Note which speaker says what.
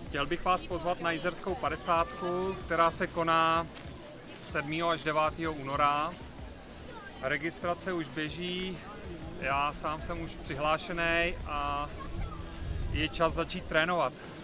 Speaker 1: Chtěl bych vás pozvat na Jizerskou 50, která se koná 7. až 9. února. Registrace už běží, já sám jsem už přihlášený a je čas začít trénovat.